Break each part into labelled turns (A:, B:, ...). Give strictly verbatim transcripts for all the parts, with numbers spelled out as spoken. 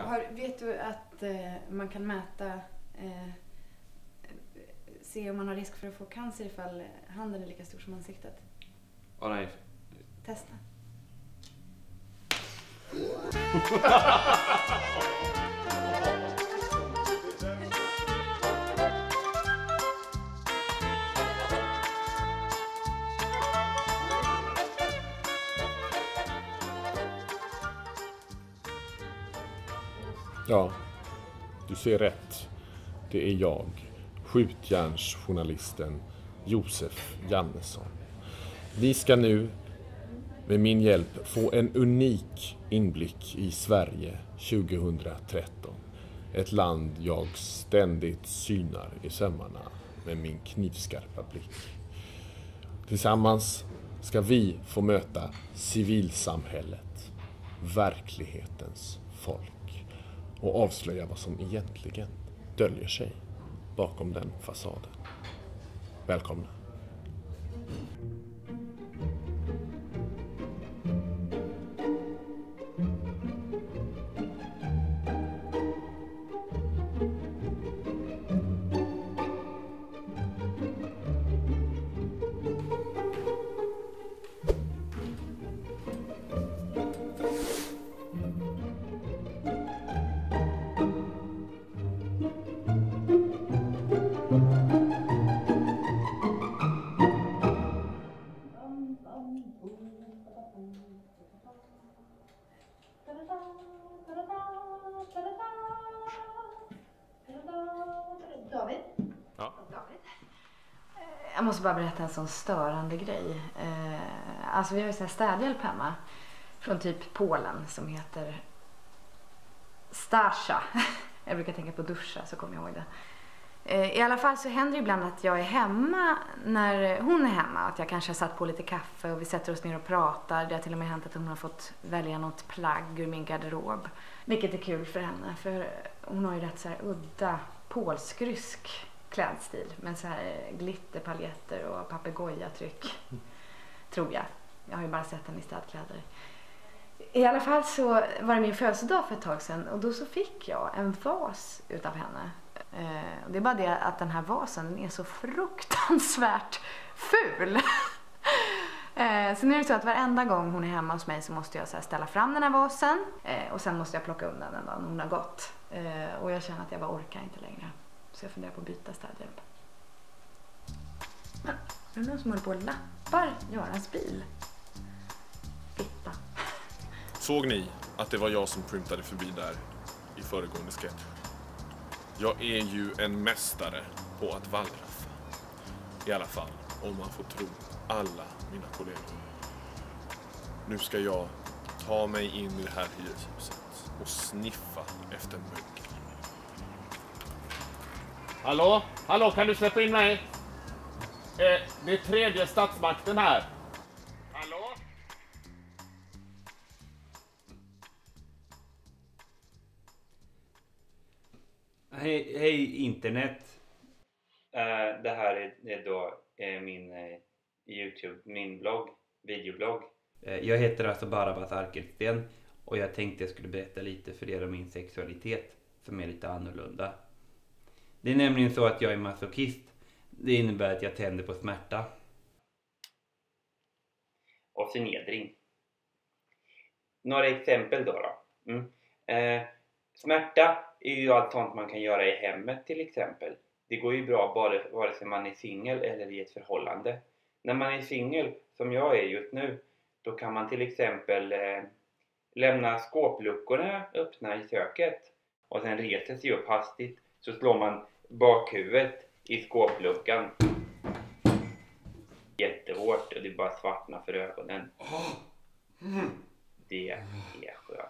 A: Har, vet du att eh, man kan mäta, eh, se om man har risk för att få cancer ifall handen är lika stor som ansiktet?
B: Åh nej.
A: Testa.
C: Ja, du ser rätt. Det är jag, skjutjärnsjournalisten Josef Jannesson. Vi ska nu med min hjälp få en unik inblick i Sverige tjugohundratretton. Ett land jag ständigt synar i sömmarna med min knivskarpa blick. Tillsammans ska vi få möta civilsamhället, verklighetens folk, och avslöja vad som egentligen döljer sig bakom den fasaden. Välkomna.
A: David?
C: Ja.
A: David? Jag måste bara berätta en sån störande grej. Eh, alltså vi har ju så här städhjälp hemma från typ Polen som heter Stasha. Jag brukar tänka på duscha, så kommer jag ihåg det. Eh, I alla fall så händer det ibland att jag är hemma när hon är hemma. Att jag kanske har satt på lite kaffe och vi sätter oss ner och pratar. Det har till och med hänt att hon har fått välja något plagg ur min garderob. Vilket är kul för henne, för hon har ju rätt så här udda polsk-rysk klädstil med så här glitterpaljetter och papegojatryck, tror jag. Jag har ju bara sett henne i städkläder. I alla fall så var det min födelsedag för ett tag sedan och då så fick jag en vas utav henne. Eh, det är bara det att den här vasen, den är så fruktansvärt ful. eh, så nu är det så att varenda gång hon är hemma hos mig så måste jag så här ställa fram den här vasen eh, och sen måste jag plocka undan den då när hon har gått. Eh, och jag känner att jag bara orkar inte längre. Så jag funderar på att byta städhjälp. Men är det någon som håller på och lappar Görans bil? Fitta.
C: Såg ni att det var jag som printade förbi där i föregående sketch? Jag är ju en mästare på att wallraffa. I alla fall, om man får tro alla mina kollegor. Nu ska jag ta mig in i det här hyreshuset och sniffa efter mugg. Hallå? Hallå, kan du släppa in mig? Eh, det är tredje statsmakten här. Hallå?
B: Hej, hej internet. Uh, det här är, är då uh, min uh, YouTube, min blogg, videoblogg. Uh, jag heter alltså Barabas Arkelsten och jag tänkte jag skulle berätta lite för er om min sexualitet som är lite annorlunda. Det är nämligen så att jag är masochist. Det innebär att jag tänder på smärta. Och förnedring. Några exempel då då. Mm. Uh, smärta är ju allt sånt man kan göra i hemmet till exempel. Det går ju bra bara vare sig man är singel eller i ett förhållande. När man är singel, som jag är just nu, då kan man till exempel eh, lämna skåpluckorna öppna i köket. Och sen reser sig upp hastigt, så slår man bakhuvudet i skåpluckan. Jättehårt och det bara svartnar för ögonen. Det är skönt.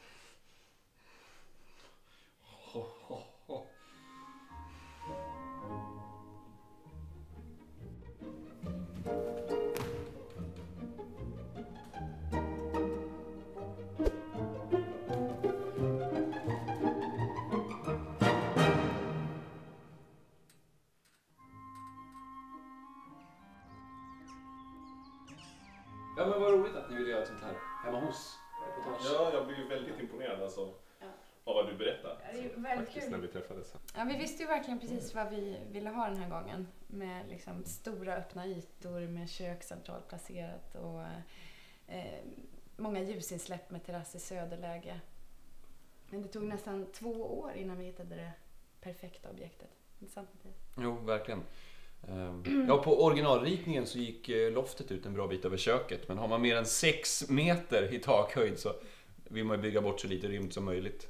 D: Ja, men vad roligt att ni vill göra sånt här hemma hos reportage.
C: Ja, jag blir ju väldigt imponerad alltså,
A: Ja.
C: av vad du berättade.
A: Det är väldigt
C: faktiskt
A: kul.
C: När vi träffades.
A: Ja, vi visste ju verkligen precis vad vi ville ha den här gången. Med liksom stora öppna ytor med kök centralt placerat och eh, många ljusinsläpp med terrass i söderläge. Men det tog nästan två år innan vi hittade det perfekta objektet. Intressant med det.
D: Jo, verkligen. Ja, på originalritningen så gick loftet ut en bra bit över köket. Men har man mer än sex meter i takhöjd så vill man bygga bort så lite rymt som möjligt.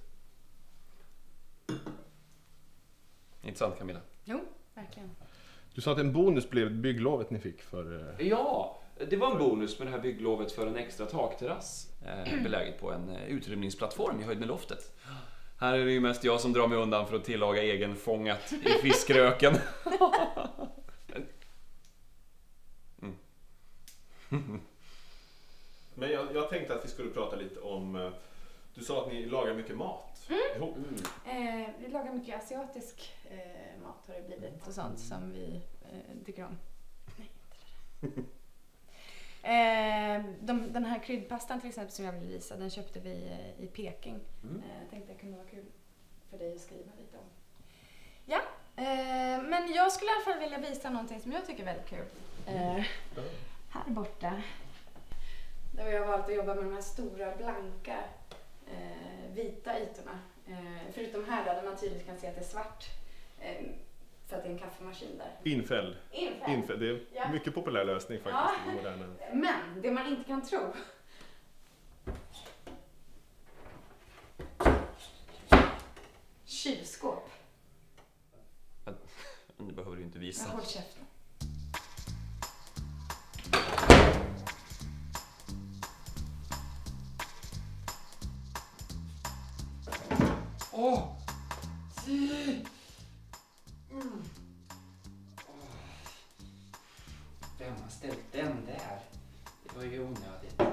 D: Inte sant, Camilla?
A: Jo, verkligen.
C: Du sa att en bonus blev bygglovet ni fick för...
D: Ja, det var en bonus med det här bygglovet för en extra takterrass. Eh, beläget på en utrymningsplattform i höjd med loftet. Här är det ju mest jag som drar mig undan för att tillaga egenfångat i fiskröken. Mm.
C: Men jag, jag tänkte att vi skulle prata lite om... Du sa att ni lagar mycket mat.
A: Mm.
C: ihop.
A: Eh, vi lagar mycket asiatisk eh, mat har det blivit och sånt som vi eh, tycker om. Nej, inte det. Eh, de, den här kryddpastan till exempel som jag vill visa, den köpte vi eh, i Peking.
D: Mm.
A: Eh, tänkte det kunde vara kul för dig att skriva lite om. Ja, eh, men jag skulle i alla fall vilja visa någonting som jag tycker är väldigt kul. Eh, här borta. Där har jag valt att jobba med de här stora blanka eh, vita ytorna. Eh, förutom här där man tydligt kan se att det är svart. Eh, för att det är en kaffemaskin där.
C: Infäll.
A: Infäll.
C: Infäll. Det är
A: Ja.
C: mycket populär lösning faktiskt. Ja. I moderna.
A: Men det man inte kan tro. Kylskåp.
D: Det behöver du inte visa.
A: Jag håller käften.
D: Åh! Oh. Mm. Oh. Vem har ställt den där? Det var ju onödigt.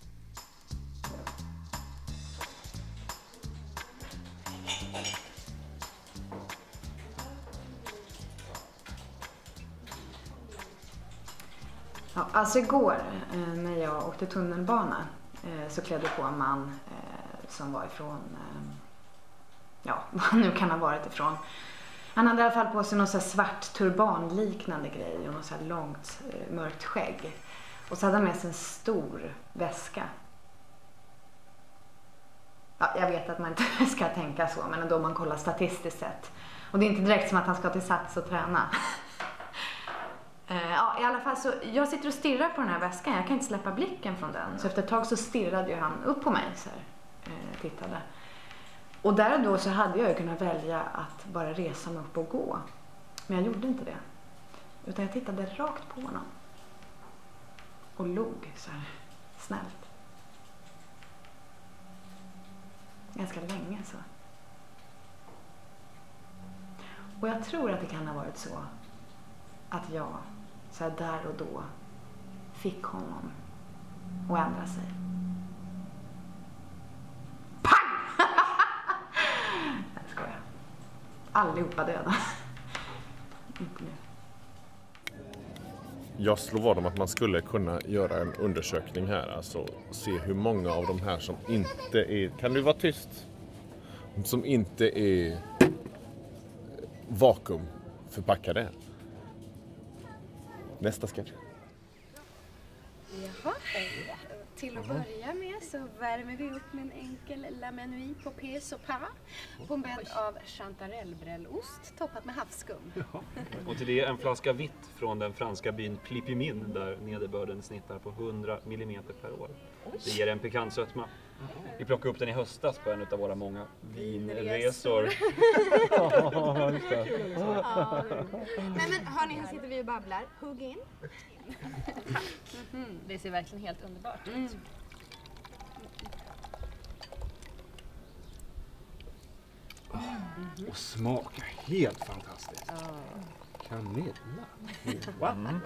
A: Ja, alltså igår eh, när jag åkte tunnelbana eh, så klädde på en man eh, som var ifrån, eh, ja vad han nu kan ha varit ifrån. Han hade i alla fall på sig någon så här svart turbanliknande grej och något så här långt eh, mörkt skägg. Och så hade han med sig en stor väska. Ja, jag vet att man inte ska tänka så, men ändå om man kollar statistiskt sett. Och det är inte direkt som att han ska till Sats och träna. Ja, i alla fall så jag sitter och stirrar på den här väskan. Jag kan inte släppa blicken från den. Så efter ett tag så stirrade ju han upp på mig så här, eh, tittade. Och där och då så hade jag ju kunnat välja att bara resa mig upp och gå. Men jag gjorde inte det. Utan jag tittade rakt på honom. Och log så här snällt. Ganska länge så. Och jag tror att det kan ha varit så att jag så här där och då fick honom att ändra sig. Pang! Jag skojar. Allihopa döda. Inte nu.
C: Jag slår vad om att man skulle kunna göra en undersökning här. Alltså se hur många av de här som inte är... Kan du vara tyst? Som inte är vakuumförpackade. Nästa sketch.
E: Jaha, till att börja med så värmer vi upp med en enkel la menui på P och Pas på en bädd av chantarellbrällost toppat med havsskum.
F: Ja. Och till det en flaska vitt från den franska byn Clippimin där nederbörden snittar på hundra millimeter per år. Det ger en pikant sötma. Vi plockade upp den i höstas på en av våra många vinresor.
E: Ja, just det. Ja. Nej men hörni, här sitter vi och babblar. Hugg in. Tack. Mm-hmm. Det ser verkligen helt underbart ut. Mm.
F: Oh, och smakar helt fantastiskt. Oh. Kanilla. Wow. Mm.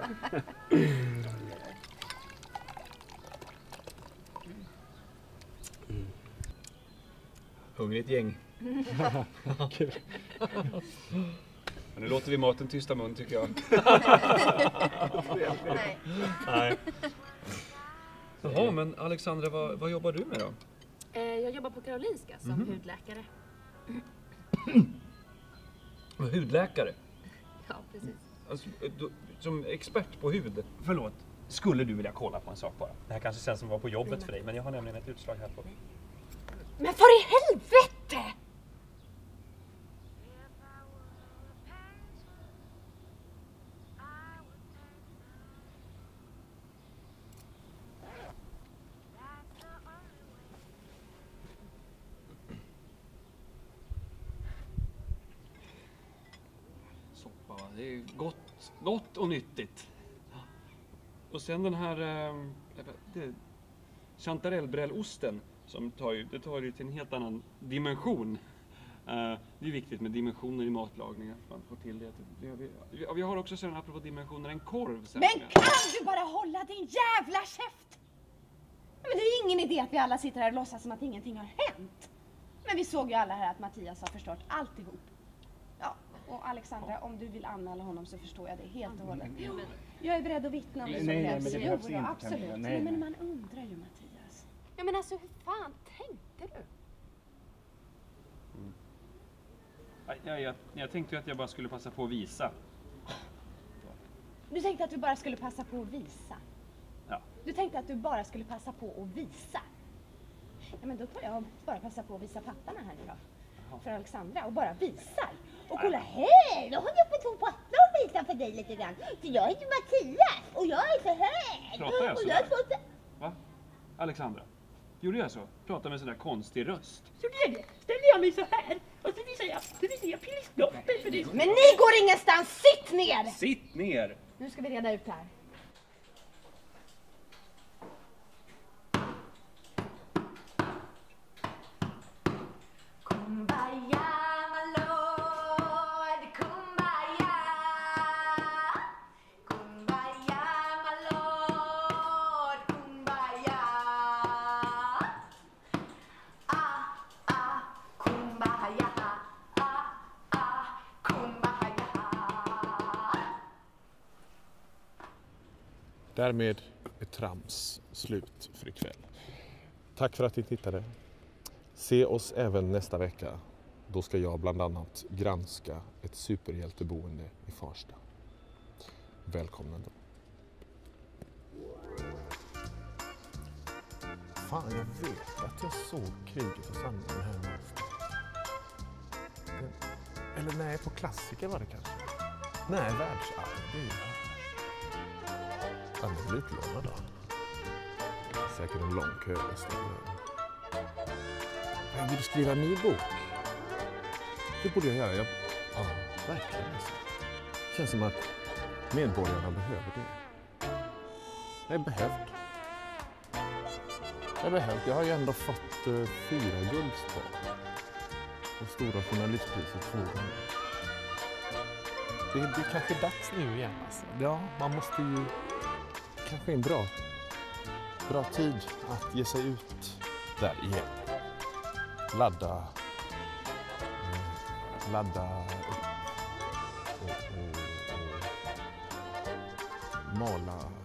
F: Mm. Hungrigt gäng. Kul. Men nu låter vi maten tysta mun tycker jag.
E: Nej.
F: Nej. Jaha, men Alexandra, vad, vad jobbar du med då?
E: Jag jobbar på Karolinska som mm. hudläkare.
F: Hudläkare.
E: Ja, precis.
F: Alltså, du, som expert på hud. Förlåt. Skulle du vilja kolla på en sak bara? Det här kanske känns som att vara på jobbet för dig, men jag har nämligen ett utslag här på.
E: Men för i helvete!
F: Soppa, va? Det är gott, gott och nyttigt. Och sen den här eh, det, chantarellbrällosten som tar ju, det tar ju till en helt annan dimension. Uh, det är viktigt med dimensioner i matlagning, att man får till det. Vi, vi, vi, vi har också sen apropå dimensioner en korv. Sen.
E: Men kan du bara hålla din jävla käft? Men det är ingen idé att vi alla sitter här och låtsas som att ingenting har hänt. Men vi såg ju alla här att Mattias har förstört alltihop. Ja, och Alexandra, om du vill anmäla honom så förstår jag det helt och hållet. Jo, jag är beredd att vittna om det som
G: Nej, nej,
E: behövs.
G: men det behövs
E: Jo,
G: inte,
E: absolut.
G: Camilla.
E: Nej,
G: Nej,
E: men
G: nej.
E: man undrar ju, Mattias. Ja, men alltså, hur fan tänkte du?
F: Jag, jag, jag tänkte ju att jag bara skulle passa på att visa.
E: Du tänkte att du bara skulle passa på att visa?
F: Ja.
E: Du tänkte att du bara skulle passa på att visa? Ja, men då får jag bara passa på att visa pattarna här nu då. Jaha. För Alexandra, och bara visar. Och kolla här, då har jag på två pattar och visar för dig lite grann. För jag heter Mattias och jag är så här.
F: Pratar jag
E: och
F: så
E: jag
F: där?
E: är så där.
F: Va? Alexandra? Gjorde jag så? Prata med sån där konstig röst.
E: Gjorde jag det? Ställde jag mig så här och så visar jag, så visar jag pilsnoppen för dig. Men ni går ingenstans, sitt ner!
F: Sitt ner!
E: Nu ska vi reda ut här.
A: Kumbaya, my lord, kumbaya. Kumbaya, my lord, kumbaya. Ah, ah, kumbaya. Ah, ah, kumbaya.
C: Därmed är trams slut för ikväll. Tack för att ni tittade. Se oss även nästa vecka. Då ska jag bland annat granska ett superhjälteboende i Farsta. Välkomna då. Fan, jag vet att jag såg Kriget och sanningen här någonstans. Eller nej, på Klassiker var det kanske. Nej, Världsarv, det är ju här. Ja, den blir utlånad då. Säkert en lång kö istället. Jag vill skriva en ny bok. Det borde jag göra. Jag, ja, verkligen. Det känns som att medborgarna behöver det. Jag är behövd. Jag är behövd. Jag har ju ändå fått uh, fyra guldspår. Och Stora journalistpriset två gånger. Det, det är kanske dags nu igen. Alltså. Ja, man måste ju... Kanske en bra, bra tid att ge sig ut där igen. Ladda, eh, ladda upp och, och, och mala